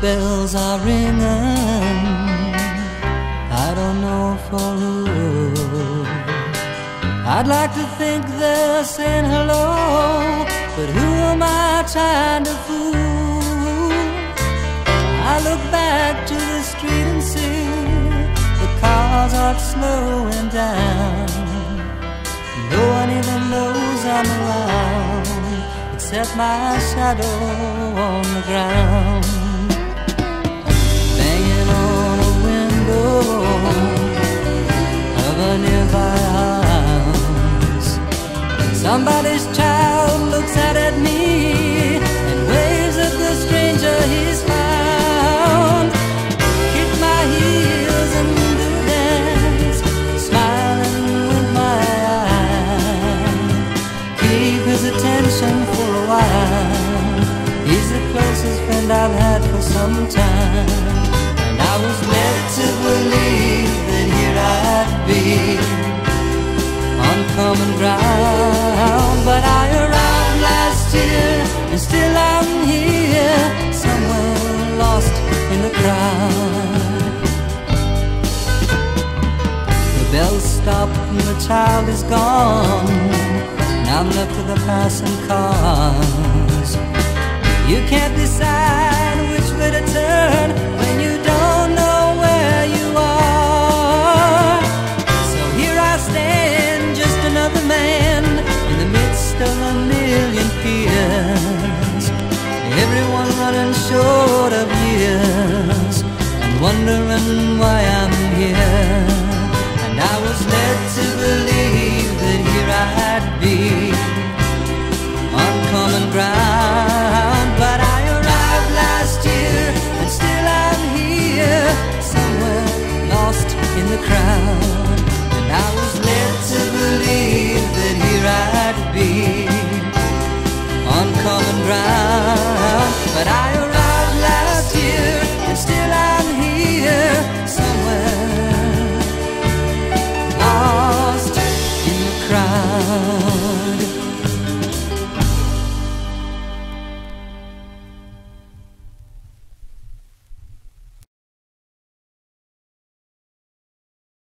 bells are ringing, I don't know for who. I'd like to think they're saying hello, but who am I trying to fool? I look back to the street and see the cars are slowing down. No one even knows I'm around, except my shadow on the ground. Banging on a window of a nearby house, somebody's child looks out at me and waves at the stranger he's found. Kick my heels and do dance, smiling with my eye, keep his attention for a while. He's the closest friend I've had for some time, and I was led to believe that here I'd be on common ground. But I arrived last year, and still I'm here, somewhere lost in the crowd. The bells stopped and the child is gone. Now I'm left with the passing cars. You can't decide which way to turn when you don't know where you are. So here I stand, just another man in the midst of a million peers, everyone running short of years and wondering why I'm here. And I was led to believe that here I'd be on common ground. But I arrived last year, and still I'm here, somewhere lost in the crowd. And I was led to believe that here I'd be on common ground. But I arrived last year, and still I'm here, somewhere lost in the crowd.